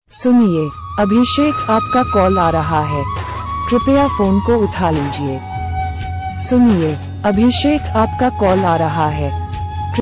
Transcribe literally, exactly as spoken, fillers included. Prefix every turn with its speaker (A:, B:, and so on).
A: सुनिए, अभिषेक आपका कॉल आ रहा है, कृपया फोन को उठा लीजिए। सुनिए, अभिषेक आपका कॉल आ रहा है।